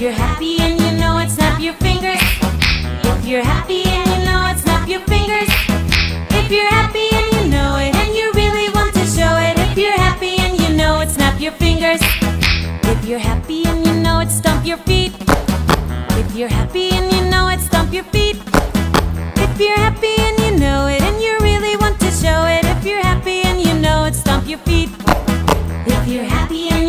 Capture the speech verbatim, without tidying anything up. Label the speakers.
Speaker 1: you're happy and you know it, snap your fingers. If you're happy and you know it, snap your fingers. If you're happy and you know it, and you really want to show it. If you're happy and you know it, snap your fingers. If you're happy and you know it, stomp your feet. If you're happy and you know it, stomp your feet. If you're happy and you know it, and you really want to show it. If you're happy and you know it, stomp your feet. If you're happy and